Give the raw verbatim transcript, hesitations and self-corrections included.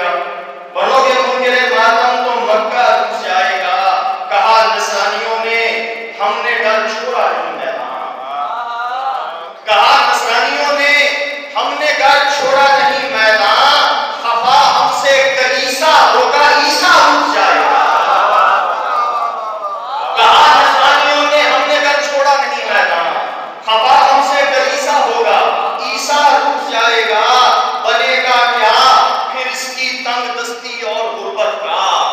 بنو گے منکر ماتم تو مکہ رک جائے گا. کہا نصرانیوں نے ہم نے ڈر چھوڑا نہیں میدان. کہا نصرانیوں نے ہم نے ڈر چھوڑا نہیں میدان. خفا ہم سے کلیسا ہوگا عیسیٰ رک جائے گا. کہا نصرانیوں نے ہم نے ڈر چھوڑا نہیں میدان. خفا ہم سے کلیسا ہوگا عیسیٰ رک جائے گا. بنے گا کیا پھر اس کی تنگ دستی اور غربت کا.